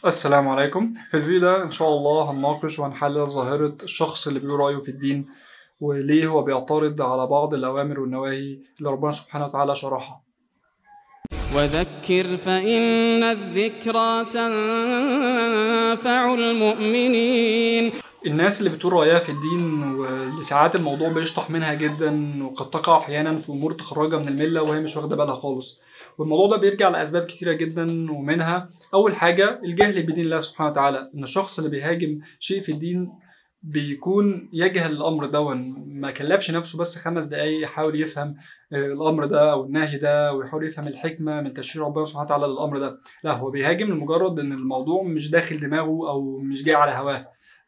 السلام عليكم. في الفيديو ده إن شاء الله هنناقش وهنحلل ظاهرة الشخص اللي بيقول رأيه في الدين، وليه هو بيعترض على بعض الأوامر والنواهي اللي ربنا سبحانه وتعالى شرحها. وذكر فإن الذكرى تنفع المؤمنين. الناس اللي بتقول رأيها في الدين واللي ساعات الموضوع بيشطح منها جدا وقد تقع أحيانا في أمور تخرجها من الملة وهي مش واخدة بالها خالص، والموضوع ده بيرجع لأسباب كتيرة جدا، ومنها أول حاجة الجهل بدين الله سبحانه وتعالى. إن الشخص اللي بيهاجم شيء في الدين بيكون يجهل الأمر ده، ما كلفش نفسه بس 5 دقايق يحاول يفهم الأمر ده أو النهي ده، ويحاول يفهم الحكمة من تشريع ربنا سبحانه وتعالى للأمر ده. لا، هو بيهاجم لمجرد إن الموضوع مش داخل دماغه أو مش جاي على هواه.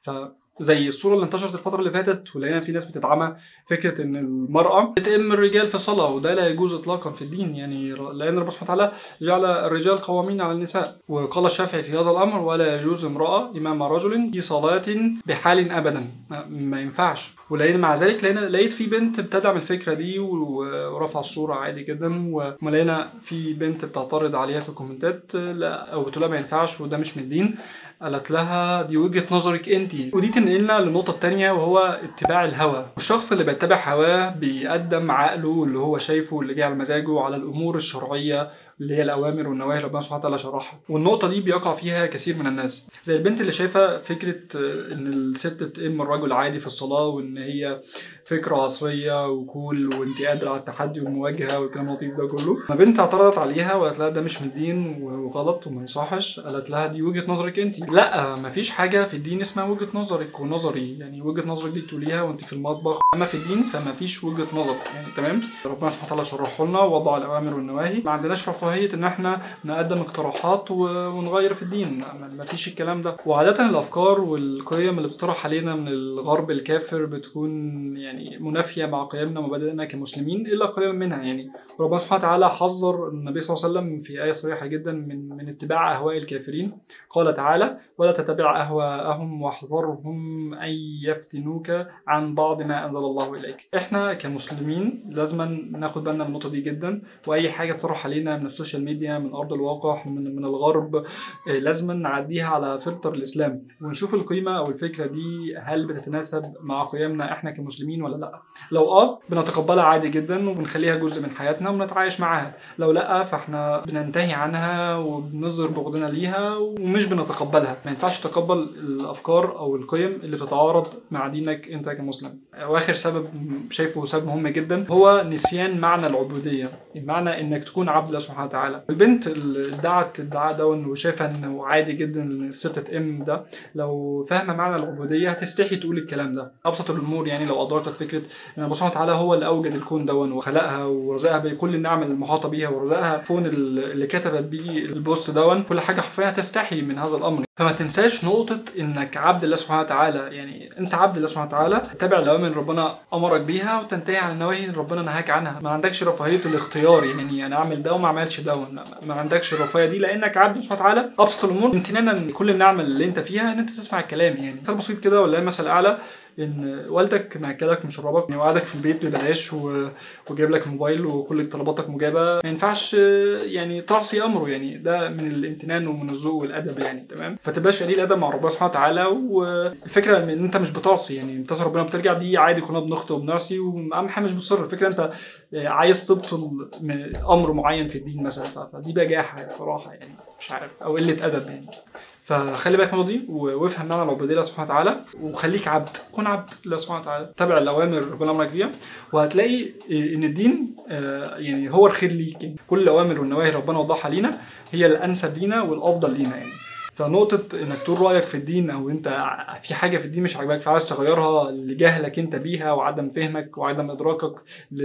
زي الصورة اللي انتشرت الفترة اللي فاتت ولقينا في ناس بتدعمها، فكرة إن المرأة بتأم الرجال في الصلاة، وده لا يجوز إطلاقا في الدين، يعني لأن ربنا سبحانه وتعالى جعل الرجال قوامين على النساء. وقال الشافعي في هذا الأمر: ولا يجوز امرأة إمام رجل في صلاة بحال أبدا، ما ينفعش. ولقينا مع ذلك لقيت في بنت بتدعم الفكرة دي ورفع الصورة عادي جدا، ولقينا في بنت بتعترض عليها في الكومنتات، لا أو بتقول ما ينفعش وده مش من الدين. قالت لها: دي وجهة نظرك انتي. ودي تنقلنا للنقطة التانية، وهو اتباع الهوى. الشخص اللي بيتبع هواه بيقدم عقله اللي هو شايفه اللي جاي على مزاجه على الأمور الشرعية اللي هي الأوامر والنواهي اللي ربنا سبحانه وتعالى شرحها. والنقطة دي بيقع فيها كثير من الناس، زي البنت اللي شايفة فكرة إن الست تأم الرجل عادي في الصلاة، وإن هي فكرة عصرية وكول وانت قادرة على التحدي والمواجهة والكلام اللطيف ده كله. ما بنت اعترضت عليها وقالت لها: ده مش من الدين وغلط وما يصحش. قالت لها: دي وجهة نظرك انت. لا، مفيش حاجة في الدين اسمها وجهة نظرك ونظري، يعني وجهة نظرك دي تقوليها وانت في المطبخ، اما في الدين فمفيش وجهة نظر، يعني تمام. ربنا سبحانه وتعالى شرحه لنا ووضع الأوامر والنواهي، ما عندناش رفاهية ان احنا نقدم اقتراحات ونغير في الدين، مفيش الكلام ده. وعادة الأفكار والقيم اللي بتطرح علينا من الغرب الكافر بتكون يعني منافية مع قيمنا ومبادئنا كمسلمين إلا قليلا منها. يعني ربنا سبحانه وتعالى حذر النبي صلى الله عليه وسلم في آية صريحة جدا من اتباع أهواء الكافرين. قال تعالى: ولا تتبع أهواءهم واحذرهم أن يفتنوك عن بعض ما أنزل الله إليك. إحنا كمسلمين لازم ناخد بالنا من النقطة دي جدا، وأي حاجة بتطرح علينا من السوشيال ميديا من أرض الواقع من الغرب لازم نعديها على فلتر الإسلام، ونشوف القيمة أو الفكرة دي هل بتتناسب مع قيمنا إحنا كمسلمين ولا لا. لو بنتقبلها عادي جدا وبنخليها جزء من حياتنا وبنتعايش معاها، لو لا فاحنا بننتهي عنها وبنظهر بغضنا ليها ومش بنتقبلها. ما ينفعش تتقبل الافكار او القيم اللي بتتعارض مع دينك انت كمسلم. واخر سبب شايفه سبب مهم جدا هو نسيان معنى العبوديه، المعنى انك تكون عبد الله سبحانه وتعالى. البنت اللي ادعت الادعاء ده وشايفه انه عادي جدا ان الست تأم ده، لو فاهمه معنى العبوديه هتستحي تقول الكلام ده. ابسط الامور يعني لو ادركت فكره ان الله سبحانه وتعالى هو اللي اوجد الكون دون وخلقها ورزقها بكل النعم المحاطه بيها، ورزقها الفون اللي كتبت بيه البوست دون، كل حاجه حرفيا تستحي من هذا الامر. فما تنساش نقطه انك عبد الله سبحانه وتعالى، يعني انت عبد الله سبحانه وتعالى، تتبع الاوامر اللي ربنا امرك بيها وتنتهي عن النواهي اللي ربنا نهاك عنها. ما عندكش رفاهيه الاختيار، يعني انا اعمل ده وما اعملش ده، ما عندكش الرفاهيه دي لانك عبد سبحانه وتعالى. ابسط الامور امتنانا لكل النعم اللي انت فيها ان انت تسمع الكلام. يعني مثال بسيط كده ولا مثل اعلى، ان والدك ماكلك مشربك وقعدك في البيت ببلاش وجايب لك موبايل وكل طلباتك مجابه، ما ينفعش يعني تعصي امره، يعني ده من الامتنان ومن الذوق والادب، يعني تمام. فتبقاش قليل ادب مع ربنا سبحانه وتعالى. والفكره ان انت مش بتعصي، يعني بتعصي ربنا بترجع، دي عادي، كلنا بنخطئ وبنعصي، واهم حاجه مش بتصر. الفكره انت عايز تبطل امر معين في الدين مثلا، فدي بجاحه صراحه، يعني مش عارف، او قله ادب يعني. فخلي بالك من الموضوع دي وافهم معنى العبوديه لله سبحانه وتعالى، وخليك عبد، كن عبد لله سبحانه وتعالى، تابع الاوامر اللي ربنا امرك بيها، وهتلاقي ان الدين يعني هو الخير ليك. يعني كل الاوامر والنواهي ربنا وضحها لينا هي الانسب لينا والافضل لينا. يعني فنقطة انك تقول رأيك في الدين او انت في حاجة في الدين مش عاجباك فعايز تغيرها لجهلك انت بيها وعدم فهمك وعدم ادراكك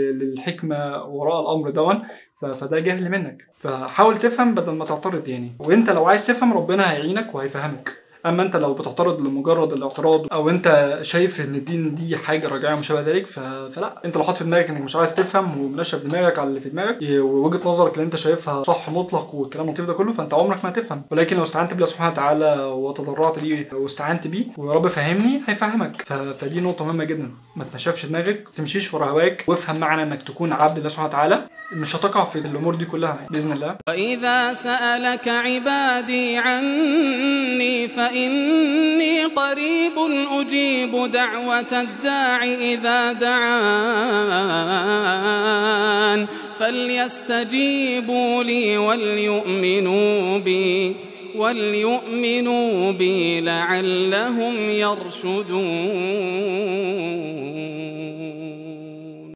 للحكمة وراء الامر دون، فده جهل منك. فحاول تفهم بدل ما تعترض يعني، وانت لو عايز تفهم ربنا هيعينك وهيفهمك. اما انت لو بتعترض لمجرد الاعتراض او انت شايف ان الدين دي حاجه راجعه وما شابه ذلك، فلا، انت لو حاطط في دماغك انك مش عايز تفهم ومنشف دماغك على اللي في دماغك ووجهه نظرك اللي انت شايفها صح مطلق والكلام اللطيف ده كله، فانت عمرك ما هتفهم. ولكن لو استعنت بالله سبحانه وتعالى وتضرعت ليه واستعنت بيه ويا رب فهمني هيفهمك. فدي نقطه مهمه جدا، ما تنشفش دماغك، ما تمشيش ورا هواك، وافهم معنى انك تكون عبد الله سبحانه وتعالى. مش هتقع في الامور دي كلها باذن الله. وإذا سألك عبادي عني فإني قريب أجيب دعوة الداع إذا دعان فليستجيبوا لي وليؤمنوا بي لعلهم يرشدون.